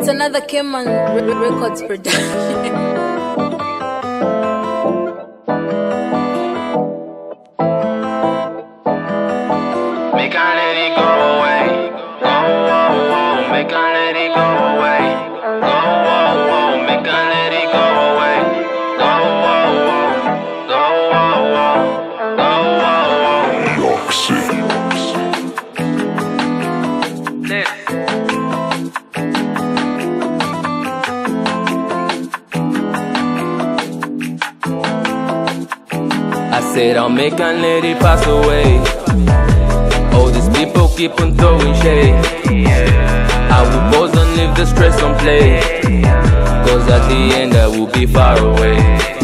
It's another Cayman Records production. Make her let it go away. Go, oh, oh. Make her let it go away. Go, oh, oh. Make her let it go away. Go, oh, oh. Go, oh, oh. Go, oh, oh. Roxy. I said I'll make and let it pass away. All these people keep on throwing shade. I will pause and leave the stress on play, cause at the end I will be far away.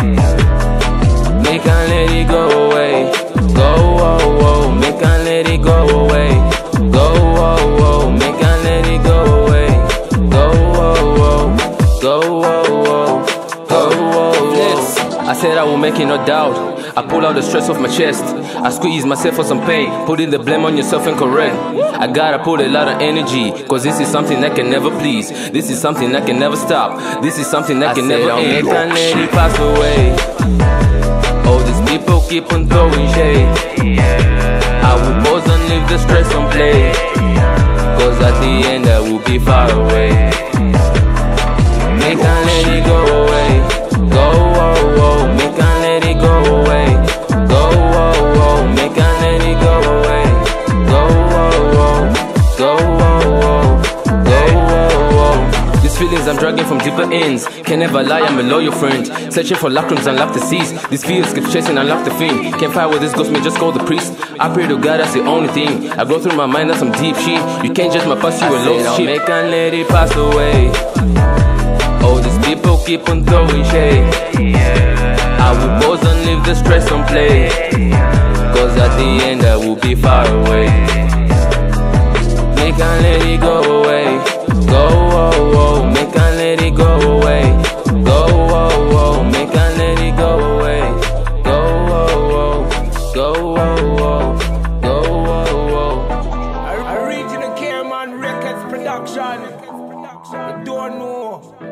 Make and let it go away. Go, oh, oh. Make and let it go away. Go, oh, oh. Make and let it go away. Go, oh, oh. Go, oh, oh. Go, oh, oh. I said I will make it, no doubt. I pull out the stress off my chest. I squeeze myself for some pain. Putting the blame on yourself and correct. I gotta put a lot of energy, cause this is something that can never please. This is something that can never stop. This is something that can never end. I can't let it pass away. All these people keep on throwing shade. I will pause and leave the stress on play, cause at the end I will be far away. Make and let it go away. Go, oh, oh. Make and let it go away. Go, oh, oh. Make and let it go away. Go, oh, oh. Go, oh, oh. Go, oh, oh. These feelings I'm dragging from deeper ends. Can never lie, I'm a loyal friend. Searching for locked rooms, unlock the seas. These fears keep chasing, unlock the fiend. Can't fight with this ghost, man, just call the priest. I pray to God, that's the only thing. I go through my mind, that's some deep shit. You can't judge my past, you a lost shit. Make and let it pass away. All these people keep on throwing shade. I will pause and leave the stress on play, cause at the end I will be far away. Make and let it go away. Go, oh, oh. Make and let it go away. Go, oh, oh. Make and let it go away. Go, oh, oh. Go, oh, oh. Go, oh, oh. Original Cayman Records production. You don't know.